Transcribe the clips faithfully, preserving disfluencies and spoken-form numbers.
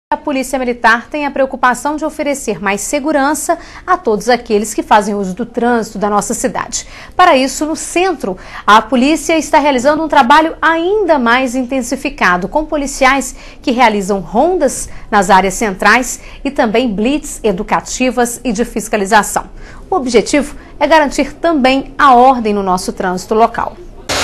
A Polícia Militar tem a preocupação de oferecer mais segurança a todos aqueles que fazem uso do trânsito da nossa cidade. Para isso, no centro, a polícia está realizando um trabalho ainda mais intensificado, com policiais que realizam rondas nas áreas centrais e também blitz educativas e de fiscalização. O objetivo é garantir também a ordem no nosso trânsito local.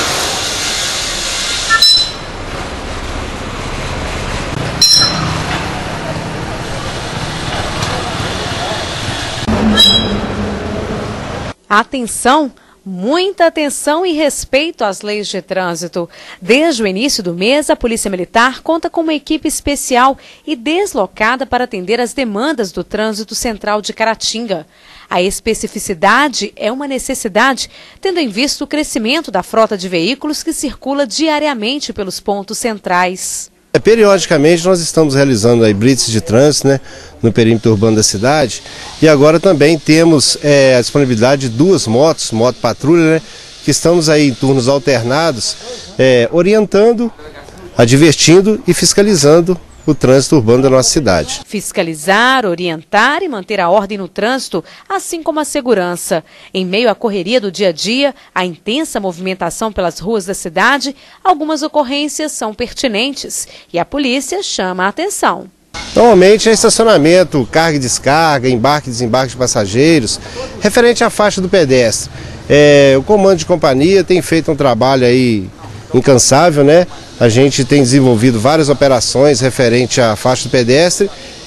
Atenção, muita atenção e respeito às leis de trânsito. Desde o início do mês, a Polícia Militar conta com uma equipe especial e deslocada para atender às demandas do trânsito central de Caratinga. A especificidade é uma necessidade, tendo em vista o crescimento da frota de veículos que circula diariamente pelos pontos centrais. Periodicamente nós estamos realizando aí blitz de trânsito, né, no perímetro urbano da cidade, e agora também temos é, a disponibilidade de duas motos, moto patrulha, né, que estamos aí em turnos alternados, é, orientando, advertindo e fiscalizando o trânsito urbano da nossa cidade. Fiscalizar, orientar e manter a ordem no trânsito, assim como a segurança. Em meio à correria do dia a dia, a intensa movimentação pelas ruas da cidade, algumas ocorrências são pertinentes e a polícia chama a atenção. Normalmente é estacionamento, carga e descarga, embarque e desembarque de passageiros, referente à faixa do pedestre. É, o comando de companhia tem feito um trabalho aí incansável, né? A gente tem desenvolvido várias operações referente à faixa do pedestre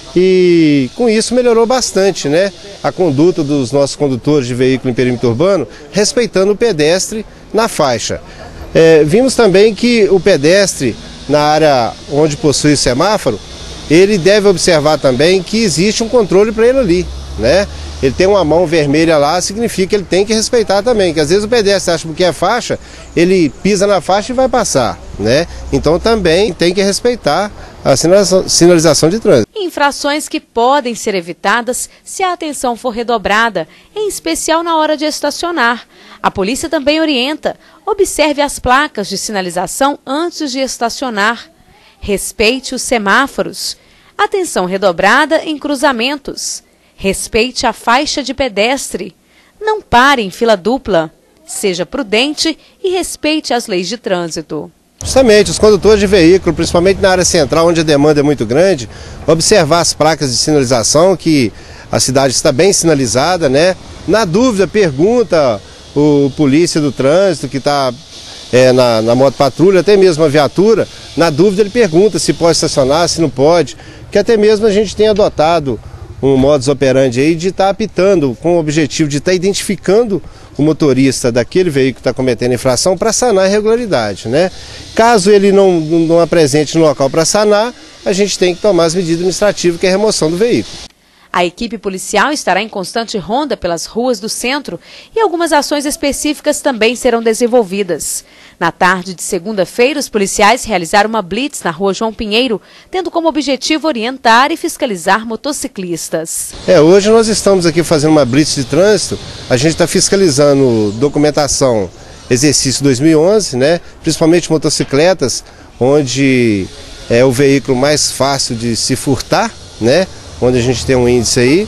e com isso melhorou bastante, né, a conduta dos nossos condutores de veículo em perímetro urbano, respeitando o pedestre na faixa. É, vimos também que o pedestre, na área onde possui o semáforo, ele deve observar também que existe um controle para ele ali, né? Ele tem uma mão vermelha lá, significa que ele tem que respeitar também, que às vezes o pedestre acha que é faixa, ele pisa na faixa e vai passar, né? Então também tem que respeitar a sinalização, sinalização de trânsito. Infrações que podem ser evitadas se a atenção for redobrada, em especial na hora de estacionar. A polícia também orienta, observe as placas de sinalização antes de estacionar. Respeite os semáforos. Atenção redobrada em cruzamentos. Respeite a faixa de pedestre. Não pare em fila dupla. Seja prudente e respeite as leis de trânsito. Justamente, os condutores de veículo, principalmente na área central, onde a demanda é muito grande, observar as placas de sinalização, que a cidade está bem sinalizada, né? Na dúvida, pergunta o polícia do trânsito, que está é, na, na moto patrulha, até mesmo a viatura, na dúvida ele pergunta se pode estacionar, se não pode, que até mesmo a gente tem adotado um modus operandi aí de estar apitando com o objetivo de estar identificando o motorista daquele veículo que está cometendo infração para sanar a irregularidade, né? Caso ele não, não apresente no local para sanar, a gente tem que tomar as medidas administrativas, que é a remoção do veículo. A equipe policial estará em constante ronda pelas ruas do centro e algumas ações específicas também serão desenvolvidas. Na tarde de segunda-feira, os policiais realizaram uma blitz na rua João Pinheiro, tendo como objetivo orientar e fiscalizar motociclistas. É, hoje nós estamos aqui fazendo uma blitz de trânsito, a gente está fiscalizando documentação exercício dois mil e onze, né, principalmente motocicletas, onde é o veículo mais fácil de se furtar, né? Onde a gente tem um índice aí,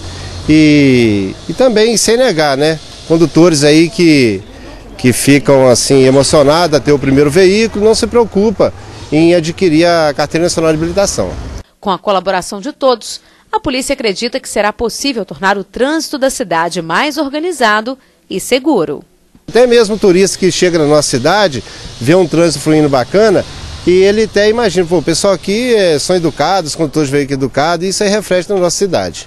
e, e também sem negar, né, condutores aí que, que ficam assim emocionados a ter o primeiro veículo, não se preocupa em adquirir a carteira nacional de habilitação. Com a colaboração de todos, a polícia acredita que será possível tornar o trânsito da cidade mais organizado e seguro. Até mesmo o turista que chega na nossa cidade, vê um trânsito fluindo bacana, e ele até imagina, pô, o pessoal aqui são educados, condutores de veículo educados, e isso aí reflete na nossa cidade.